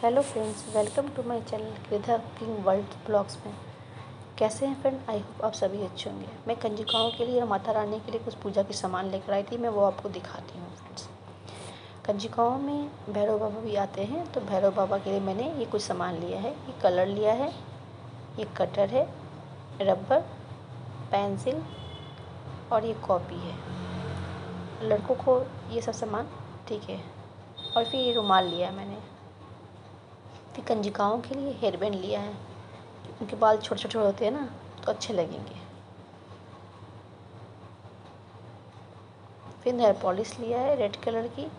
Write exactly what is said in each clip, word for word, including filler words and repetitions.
Hello friends, welcome to my channel Kridha cooking world blogs में। कैसे हैं फ्रेंड? आई होप आप सभी अच्छे होंगे। मैं कंजकाओं के लिए और माता रानी के लिए कुछ पूजा के सामान लेकर आई थी, मैं वो आपको दिखाती हूँ फ्रेंड्स। कंजकाओं में भैरव बाबा भी आते हैं, तो भैरव बाबा के लिए मैंने ये कुछ सामान लिया है। ये कलर लिया है, ये कटर है, रबर, पेंसिल और ये कॉपी है। लड़कों को ये सब सामान ठीक है। और फिर ये रुमाल लिया है मैंने। फिर कंजकाओं के लिए हेयर बैंड लिया है, उनके बाल छोटे छोटे होते हैं ना, तो अच्छे लगेंगे। फिर नेल पॉलिश लिया है रेड कलर की,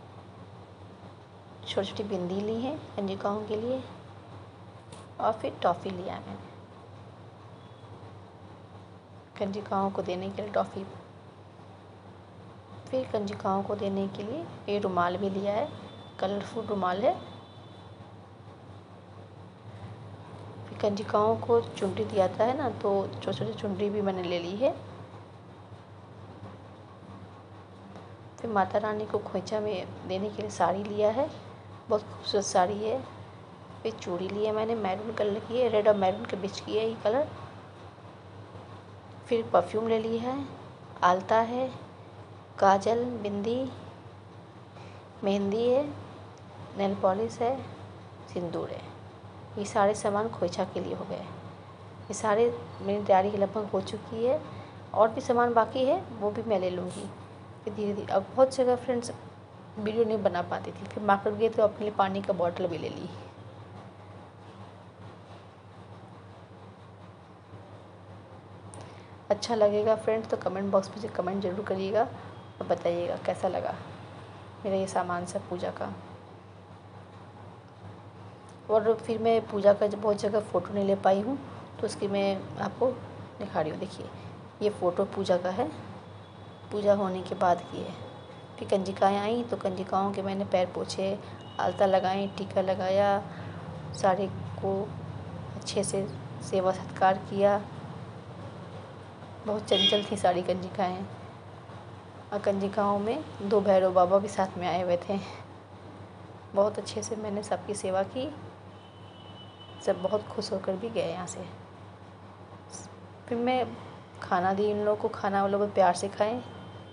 छोटी छोटी बिंदी ली है कंजकाओं के लिए, और फिर टॉफ़ी लिया है मैंने कंजकाओं को देने के लिए टॉफ़ी। फिर कंजकाओं को देने के लिए ये रुमाल भी लिया है, कलरफुल रुमाल है। फिर कंजकाओं को चुनरी दिया जाता है ना, तो छोटी छोटी चुनरी भी मैंने ले ली है। फिर माता रानी को खोइचा में देने के लिए साड़ी लिया है, बहुत खूबसूरत साड़ी है। फिर चूड़ी ली है मैंने, मैरून कलर की है, रेड और मैरून के बीच की है ये कलर। फिर परफ्यूम ले ली है, आलता है, काजल, बिंदी, मेहंदी है, नेल पॉलिश है, सिंदूर है। ये सारे सामान खोइचा के लिए हो गए। ये सारे मेरी तैयारी लगभग हो चुकी है, और भी सामान बाकी है, वो भी मैं ले लूँगी। फिर धीरे धीरे अब बहुत जगह फ्रेंड्स वीडियो नहीं बना पाती थी, फिर मार्केट गए तो अपने लिए पानी का बॉटल भी ले ली। अच्छा लगेगा फ्रेंड्स तो कमेंट बॉक्स में से कमेंट ज़रूर करिएगा और बताइएगा कैसा लगा मेरा ये सामान सब पूजा का। और फिर मैं पूजा का बहुत जगह फ़ोटो नहीं ले पाई हूँ, तो उसकी मैं आपको दिखा रही हूँ। देखिए, ये फ़ोटो पूजा का है, पूजा होने के बाद की है। फिर कंजकाएँ आई तो कंजकाओं के मैंने पैर पोछे, आलता लगाई, टीका लगाया, सारे को अच्छे से सेवा सत्कार किया। बहुत चंचल थी सारी कंजकाएँ। और कंजकाओं में दो भैरव बाबा भी साथ में आए हुए थे। बहुत अच्छे से मैंने सबकी सेवा की, सब बहुत खुश होकर भी गए यहाँ से। फिर मैं खाना दी इन लोगों को, खाना वो लोग प्यार से खाएं।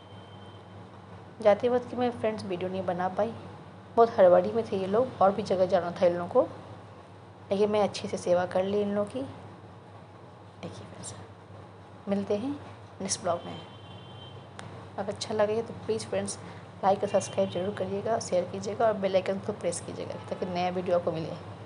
जाते वक्त की मैं फ्रेंड्स वीडियो नहीं बना पाई, बहुत हड़बड़ी में थे ये लोग, और भी जगह जाना था इन लोगों को, लेकिन मैं अच्छे से सेवा कर ली इन लोगों की। देखिए फ्रेंड्स, मिलते हैं नेक्स्ट ब्लॉग में। अगर अच्छा लगे तो प्लीज़ फ्रेंड्स लाइक और सब्सक्राइब जरूर करिएगा, शेयर कीजिएगा और बेल आइकन को प्रेस कीजिएगा ताकि नया वीडियो आपको मिले।